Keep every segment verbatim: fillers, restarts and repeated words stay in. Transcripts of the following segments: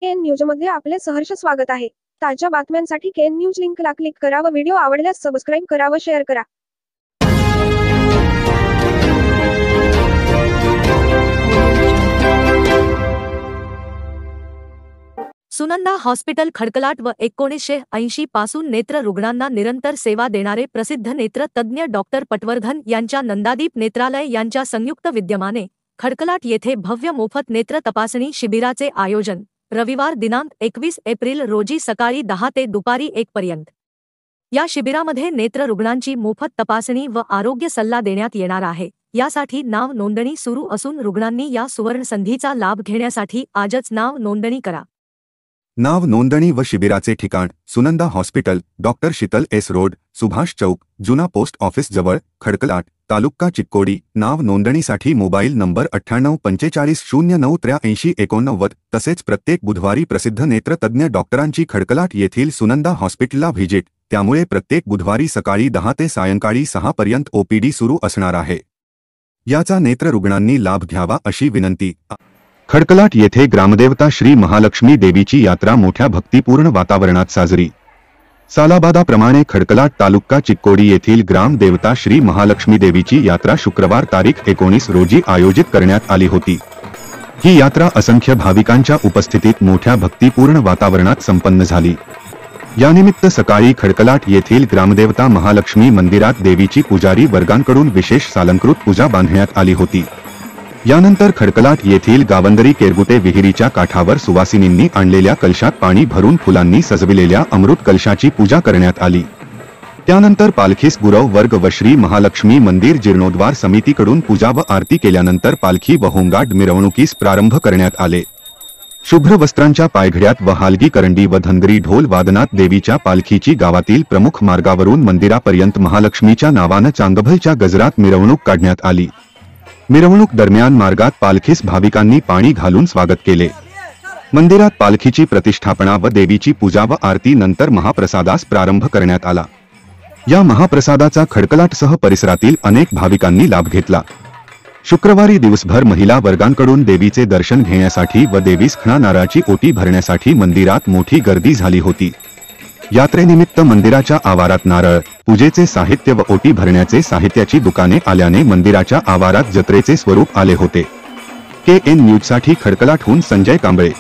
केन न्यूजमध्ये आपले सहर्ष स्वागत आहे। ताज्या बातम्यांसाठी केन न्यूज लिंकला क्लिक करा व व्हिडिओ आवडल्यास सबस्क्राइब करा व शेअर करा। सुनंदा हॉस्पिटल खडकलाट व एकोणीसशे ऐंशी पासून नेत्र रुग्णांना निरंतर सेवा देणारे प्रसिद्ध नेत्र तज्ज्ञ डॉक्टर पटवर्धन यांच्या नंदादीप नेत्रालय यांच्या संयुक्त विद्यमाने खडकलाट येथे भव्य मोफत नेत्र तपासणी शिबिराचे आयोजन रविवार दिनांक एकवीस एप्रिल रोजी सकाळी दहा ते दुपारी एक पर्यंत। या शिबिरामध्ये नेत्र रुग्णांची मोफत तपासणी व आरोग्य सल्ला देण्यात येणार आहे। यासाठी नाव नोंदणी सुरू असून रुग्णांनी या सुवर्ण संधीचा लाभ घेण्यासाठी आजच नाव नोंदणी करा। नाव नोंदणी व शिबिराचे ठिकाण Sunanda hospital, doctor Sheetal S road, Subhash Chowk, जुना पोस्ट ऑफिस जवळ, खडकलाट, तालुका चिक्कोडी। नाव नोंदणीसाठी मोबाईल नंबर अठ्ठ्याण्णव पंचेचाळीस शून्य नऊ त्र्याऐंशी एकोणनव्वद। तसेच प्रत्येक बुधवारी प्रसिद्ध नेत्रतज्ञ डॉक्टरांची खडकलाट येथील सुनंदा हॉस्पिटलला व्हिजिट, त्यामुळे प्रत्येक बुधवारी सकाळी दहा ते सायंकाळी सहा पर्यंत ओपीडी सुरू असणार आहे। याचा नेत्र रुग्णांनी लाभ घ्यावा अशी विनंती। खडकलाट येथे ग्रामदेवता श्री महालक्ष्मी देवीची यात्रा मोठ्या भक्तिपूर्ण वातावरणात साजरी। सालाबादाप्रमाणे खडकलाट तालुका चिक्कोडी येथील ग्रामदेवता श्री महालक्ष्मी देवीची यात्रा शुक्रवार तारीख एकोणीस रोजी आयोजित करण्यात आली होती। ही यात्रा असंख्य भाविकांच्या उपस्थितीत मोठ्या भक्तिपूर्ण वातावरणात संपन्न झाली। यानिमित्त सकाळी खडकलाट येथील ग्रामदेवता महालक्ष्मी मंदिरात देवीची पुजारी वर्गांकडून विशेष सालंकृत पूजा बांधण्यात आली होती। यानंतर खडकलाट येथील गावंदरी केरगुटे विहिरीच्या काठावर सुवासिनींनी आणलेल्या कलशात पाणी भरून फुलांनी सजविलेल्या अमृत कलशाची पूजा करण्यात आली। त्यानंतर पालखीस गुरव वर्ग व श्री महालक्ष्मी मंदिर जीर्णोद्धार समितीकडून पूजा व आरती केल्यानंतर पालखी व होमगार्ड मिरवणुकीस प्रारंभ करण्यात आले। शुभ्र वस्त्रांच्या पायघड्यात व हालगी करंडी व धनगरी ढोल वादनात देवीच्या पालखीची गावातील प्रमुख मार्गावरून मंदिरापर्यंत महालक्ष्मीच्या नावानं चांगभलच्या गजरात मिरवणूक काढण्यात आली। मिरवणूक दरम्यान मार्गात पालखीस भाविकांनी पाणी घालून स्वागत केले। मंदिरात पालखीची प्रतिष्ठापना व देवीची पूजा व आरती नंतर महाप्रसादास प्रारंभ करण्यात आला। या महाप्रसादाचा खडकलाटसह परिसरातील अनेक भाविकांनी लाभ घेतला। शुक्रवारी दिवसभर महिला वर्गांकडून देवीचे दर्शन घेण्यासाठी व देवीस खणा नारळाची ओटी भरण्यासाठी मंदिरात मोठी गर्दी झाली होती। यात्रेनिमित्त मंदिराच्या आवारात नारळ, पूजेचे साहित्य व ओटी भरण्याचे साहित्याची दुकाने आल्याने मंदिराच्या आवारात जत्रेचे स्वरूप आले होते। के एन न्यूजसाठी खडकलाटहून संजय कांबळे।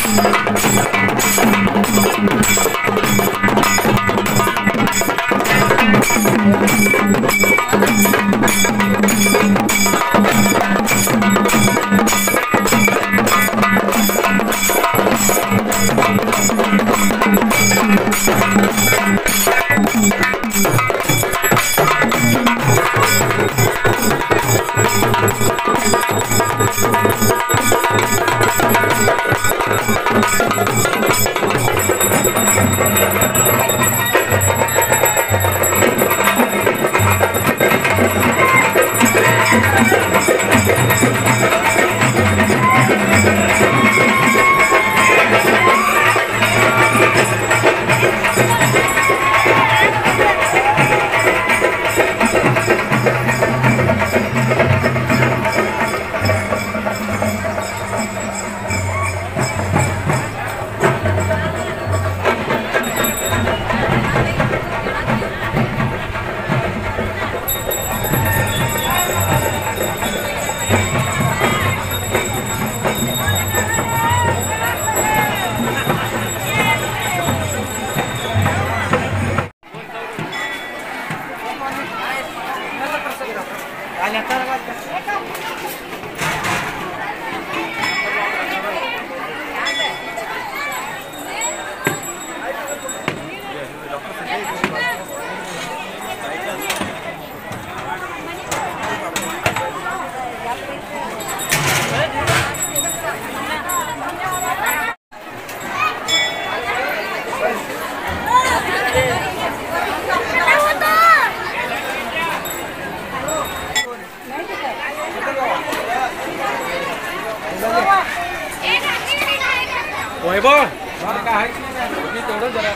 वैभव काय मी तेवढं जरा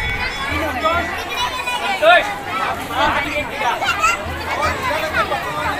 संतोष